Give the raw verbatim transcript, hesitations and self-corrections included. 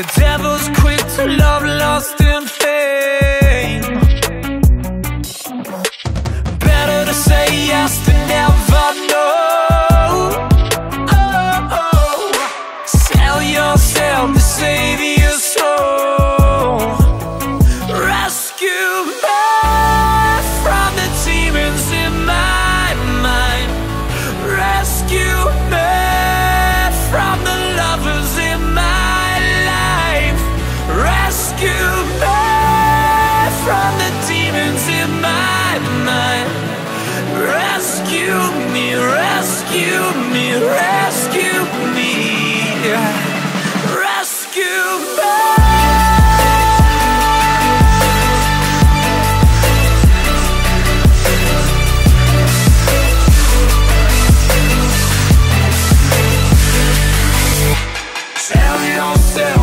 The devil's quick to love, lust and fame. Better to say yes than never no. Oh, oh. Sell yourself to save your soul. Rescue me from the demons in my mind. Rescue me from the lovers in my life. Rescue me from the demons in my mind. Rescue me, rescue me, rescue me. Rescue me. Tell yourself